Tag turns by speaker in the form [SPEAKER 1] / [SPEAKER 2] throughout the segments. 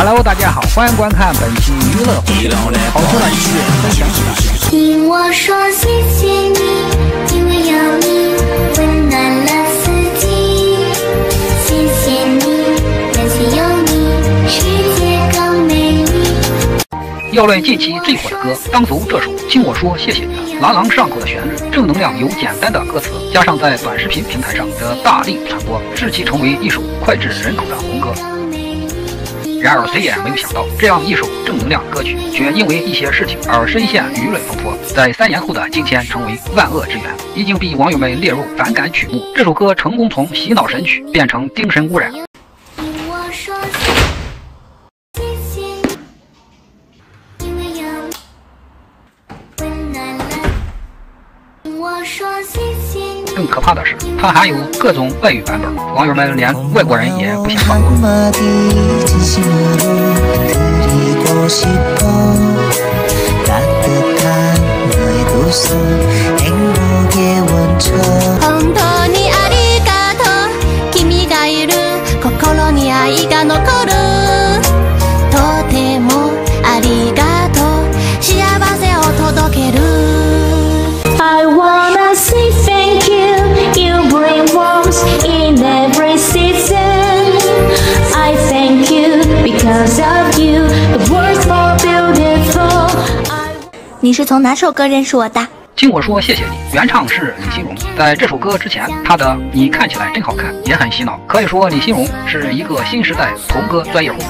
[SPEAKER 1] Hello， 大家好，欢迎观看本期娱乐风云，好听的音乐分享给大家。
[SPEAKER 2] 听我说谢谢你，因为有你温暖了四季。谢谢你，感谢有你，世界更美丽。
[SPEAKER 1] 要论近期最火的歌，当属这首《听我说谢谢你》了。朗朗上口的旋律，正能量又简单的歌词，加上在短视频平台上的大力传播，使其成为一首脍炙人口的红歌。然而，谁也没有想到，这样一首正能量歌曲，却因为一些事情而深陷舆论风波，在3年后的今天成为万恶之源，已经被网友们列入反感曲目。这首歌成功从洗脑神曲变成精神污染。
[SPEAKER 2] 听我说谢谢你，因为有你温暖了。听我说谢谢你。
[SPEAKER 1] 更可怕的是，它还有各种外语版本，网友们连外国人也不想放过。
[SPEAKER 2] I wanna say thank you, you bring warmth in every season. I thank you, because of you, the world's more beautiful. 你是从哪首歌认识我的？
[SPEAKER 1] 听我说谢谢你，原唱是李新荣。在这首歌之前，他的你看起来真好看也很洗脑，可以说李新荣是一个新时代童歌专业户。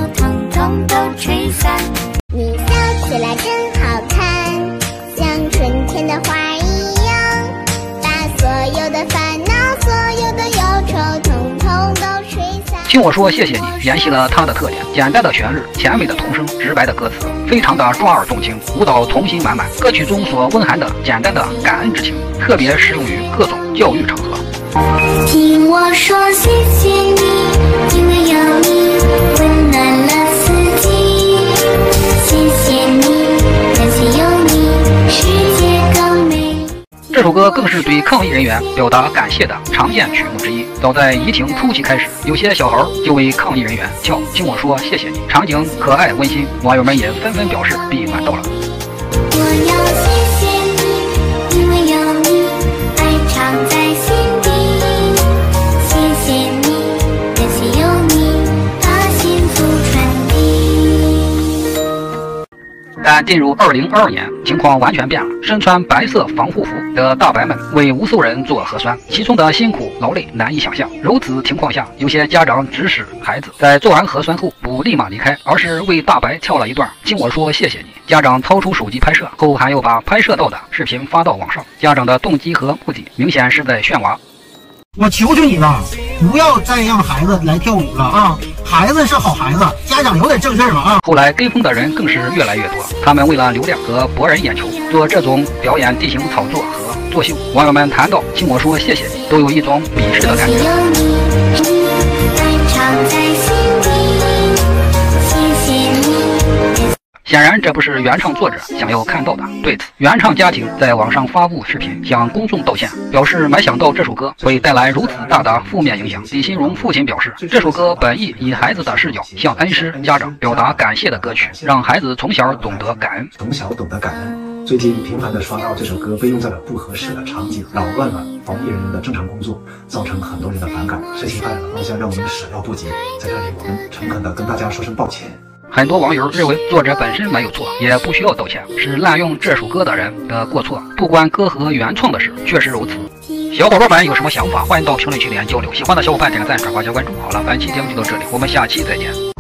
[SPEAKER 2] 你笑起来真好看，像春天的花一样，把所有的烦恼、所有的忧愁统统都吹散。
[SPEAKER 1] 听我说谢谢你，延续了它的特点，简单的旋律，甜美的童声，直白的歌词，非常的抓耳动听，舞蹈童心满满。歌曲中所蕴含的简单的感恩之情，特别适用于各种教育场合。
[SPEAKER 2] 听我说谢谢你，因为有你温暖了四季。谢谢你，感谢有你，世界更美丽。
[SPEAKER 1] 这首歌更是对抗疫人员表达感谢的常见曲目之一。早在疫情初期开始，有些小孩就为抗疫人员跳《听我说谢谢你》，场景可爱温馨，网友们也纷纷表示被暖到了。
[SPEAKER 2] 我要谢谢你，因为有你，爱常在心底。谢谢你，感谢有你，把幸福传递。
[SPEAKER 1] 但进入2022年，情况完全变了。身穿白色防护服的大白们为无数人做核酸，其中的辛苦劳累难以想象。如此情况下，有些家长指使孩子在做完核酸后不立马离开，而是为大白跳了一段《听我说谢谢你》。家长掏出手机拍摄后，还要把拍摄到的视频发到网上。家长的动机和目的明显是在炫娃。
[SPEAKER 3] 我求求你了，不要再让孩子来跳舞了啊！孩子是好孩子，家长有点正事儿吧啊！
[SPEAKER 1] 后来跟风的人更是越来越多，他们为了流量和博人眼球，做这种表演地形炒作和作秀。网友们谈到“听我说谢谢你”，都有一种鄙视的感觉。显然，这不是原唱作者想要看到的。对此，原唱家庭在网上发布视频，向公众道歉，表示没想到这首歌会带来如此大的负面影响。李新荣父亲表示，这首歌本意以孩子的视角向恩师家长表达感谢的歌曲，让孩子从小懂得感恩。
[SPEAKER 4] 从小懂得感恩。最近频繁地刷到这首歌被用在了不合适的场景，扰乱了防疫人员的正常工作，造成很多人的反感。事情败了，妄想让我们始料不及。在这里，我们诚恳地跟大家说声抱歉。
[SPEAKER 1] 很多网友认为作者本身没有错，也不需要道歉，是滥用这首歌的人的过错，不关歌和原创的事，确实如此。小伙伴们有什么想法，欢迎到评论区里面交流。喜欢的小伙伴点个赞、转发、加关注。好了，本期节目就到这里，我们下期再见。